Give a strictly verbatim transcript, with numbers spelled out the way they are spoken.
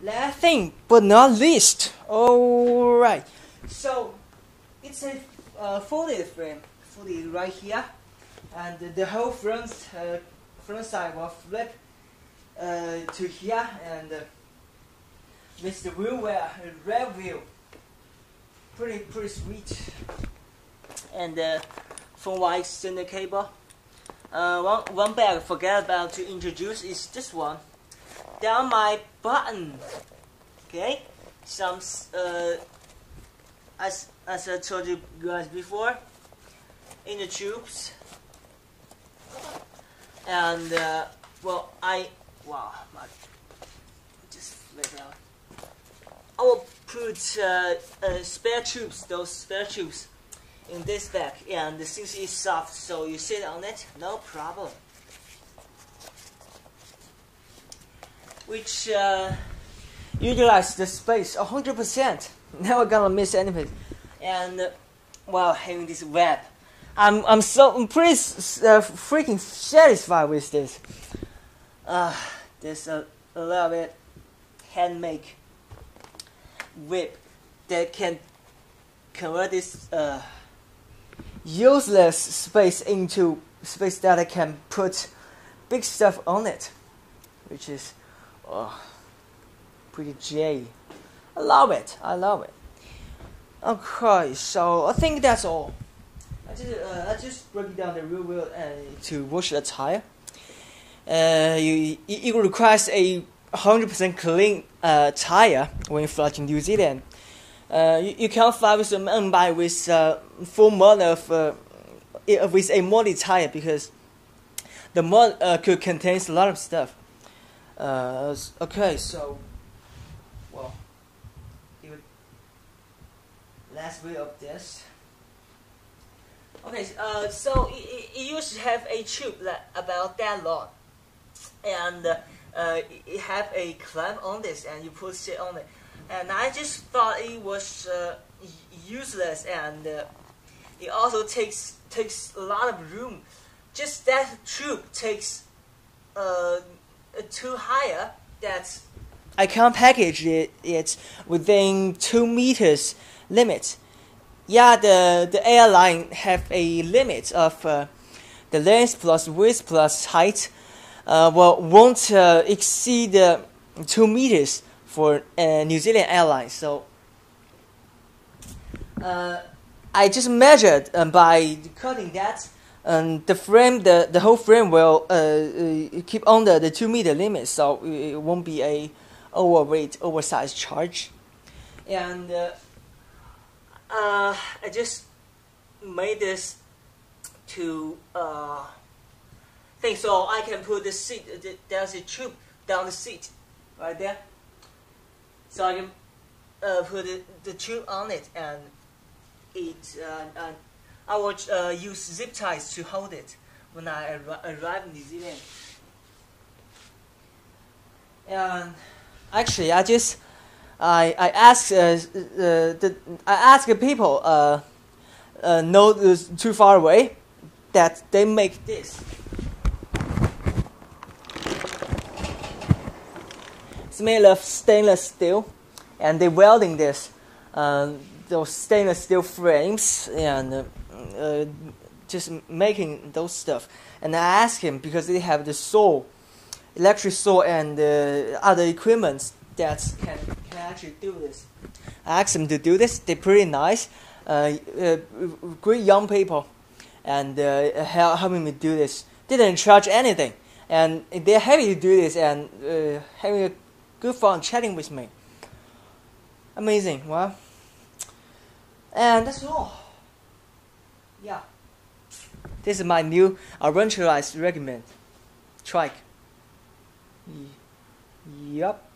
last thing but not least, alright, so it's a uh, folded frame, folded right here, and the whole front uh, front side will flip uh, to here, and uh, with the wheel well, rear wheel, pretty pretty sweet. And uh, phone wire extender cable. Uh, one one bag I forgot about to introduce is this one. Down my button. Okay, some uh, as as I told you guys before, in the tubes. And uh, well, I wow, my, just flip out. I will put uh, uh, spare tubes, those spare tubes, in this bag, and since it's soft, so you sit on it, no problem. Which uh, utilize the space one hundred percent. Never gonna miss anything. And uh, well, having this web, I'm I'm so I'm pretty uh, freaking satisfied with this. Uh, there's a, a little bit handmade whip that can convert this uh, useless space into space that I can put big stuff on it, which is oh, pretty J. I love it. I love it. Okay, so I think that's all. I just uh, I just break down the rear wheel uh, to wash the tire. Uh, you it requires a one hundred percent clean uh, tire when you fly to New Zealand. Uh, you, you can't fly with a mountain bike with uh, full mod of uh, with a modded tire because the mod uh, could contains a lot of stuff. Uh, okay, so well, give it last bit of this. Okay, uh, so it, it, it used to have a tube that about that long, and uh, uh, it have a clamp on this, and you put shit on it. And I just thought it was uh, useless, and uh, it also takes takes a lot of room. Just that tube takes uh, too higher. That I can't package it, it within two meters limit. Yeah, the the airline have a limit of uh, the length plus width plus height. Uh, well, won't uh, exceed uh, two meters for uh, New Zealand Airlines. So uh, I just measured um, by cutting that, and the frame, the the whole frame will uh, uh, keep under the two meter limit, so it won't be a overweight, oversized charge. And uh, uh, I just made this to uh, think so I can put the seat. There's a tube down the seat, right there. So I can uh, put the, the tube on it, and it uh, and I will uh, use zip ties to hold it when I arri arrive in New Zealand. And actually, I just I I ask uh, uh, the I ask people uh, uh not too far away that they make this. It's made of stainless steel, and they're welding this, uh, those stainless steel frames, and uh, uh, just making those stuff. And I asked him because they have the saw, electric saw, and uh, other equipment that can, can actually do this. I asked them to do this. They're pretty nice, uh, uh, great young people, and uh, helping me do this. They didn't charge anything, and they're happy to do this and uh, having a good fun chatting with me. Amazing, well, and that's all. Yeah, this is my new adventurized recommend trike. Yup.